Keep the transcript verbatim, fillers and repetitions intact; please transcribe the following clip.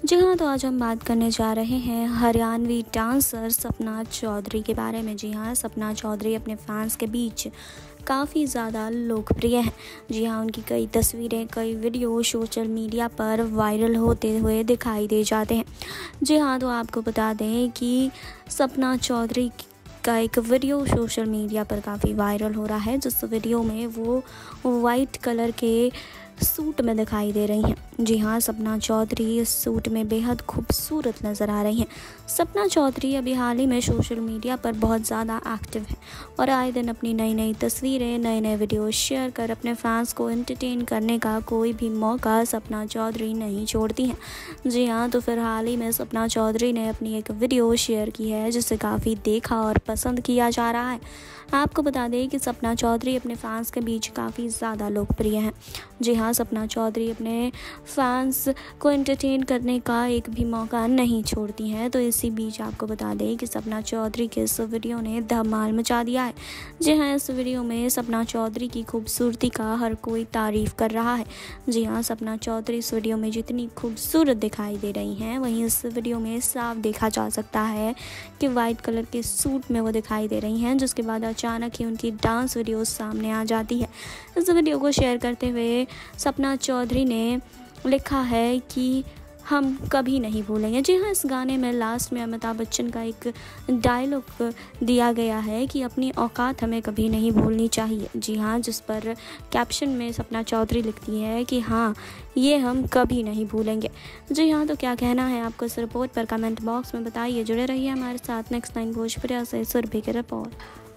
जी हाँ, तो आज हम बात करने जा रहे हैं हरियाणवी डांसर सपना चौधरी के बारे में। जी हाँ, सपना चौधरी अपने फैंस के बीच काफ़ी ज़्यादा लोकप्रिय हैं। जी हाँ, उनकी कई तस्वीरें, कई वीडियो सोशल मीडिया पर वायरल होते हुए दिखाई दे जाते हैं। जी हाँ, तो आपको बता दें कि सपना चौधरी का एक वीडियो सोशल मीडिया पर काफ़ी वायरल हो रहा है, जिस वीडियो में वो वाइट कलर के सूट में दिखाई दे रही हैं। जी हाँ, सपना चौधरी इस सूट में बेहद खूबसूरत नज़र आ रही हैं। सपना चौधरी अभी हाल ही में सोशल मीडिया पर बहुत ज़्यादा एक्टिव हैं और आए दिन अपनी नई नई तस्वीरें, नए नए वीडियो शेयर कर अपने फैंस को एंटरटेन करने का कोई भी मौका सपना चौधरी नहीं छोड़ती हैं। जी हाँ, तो फिर हाल ही में सपना चौधरी ने अपनी एक वीडियो शेयर की है, जिसे काफ़ी देखा और पसंद किया जा रहा है। आपको बता दें कि सपना चौधरी अपने फैंस के बीच काफ़ी ज़्यादा लोकप्रिय हैं। जी हाँ, सपना चौधरी अपने फैंस को एंटरटेन करने का एक भी मौका नहीं छोड़ती हैं। तो इसी बीच आपको बता दें कि सपना चौधरी के इस वीडियो ने धमाल मचा दिया है। जी हाँ, इस वीडियो में सपना चौधरी की खूबसूरती का हर कोई तारीफ़ कर रहा है। जी हाँ, सपना चौधरी इस वीडियो में जितनी खूबसूरत दिखाई दे रही हैं, वहीं इस वीडियो में साफ देखा जा सकता है कि वाइट कलर के सूट में वो दिखाई दे रही हैं, जिसके बाद अचानक ही उनकी डांस वीडियो सामने आ जाती है। इस वीडियो को शेयर करते हुए सपना चौधरी ने लिखा है कि हम कभी नहीं भूलेंगे। जी हाँ, इस गाने में लास्ट में अमिताभ बच्चन का एक डायलॉग दिया गया है कि अपनी औकात हमें कभी नहीं भूलनी चाहिए। जी हाँ, जिस पर कैप्शन में सपना चौधरी लिखती है कि हाँ, ये हम कभी नहीं भूलेंगे। जी हाँ, तो क्या कहना है आपको इस रिपोर्ट पर कमेंट बॉक्स में बताइए। जुड़े रहिए हमारे साथ। नेक्स्ट टाइम भोजपुरी से सुरभि की रिपोर्ट।